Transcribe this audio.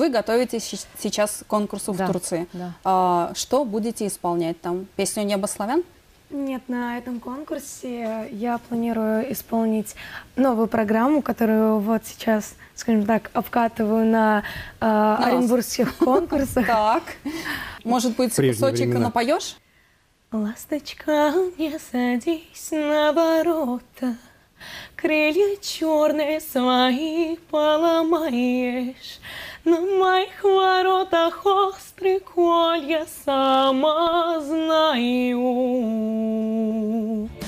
Вы готовитесь сейчас к конкурсу в Турции. Да. Что будете исполнять там? Песню «Небо славян»? Нет, на этом конкурсе я планирую исполнить новую программу, которую вот сейчас, скажем так, обкатываю на оренбургских конкурсах. Так, может быть, кусочек напоешь? Ласточка, не садись на ворота, крылья черные свои поломаешь. На моих воротах острый коль, я сама знаю.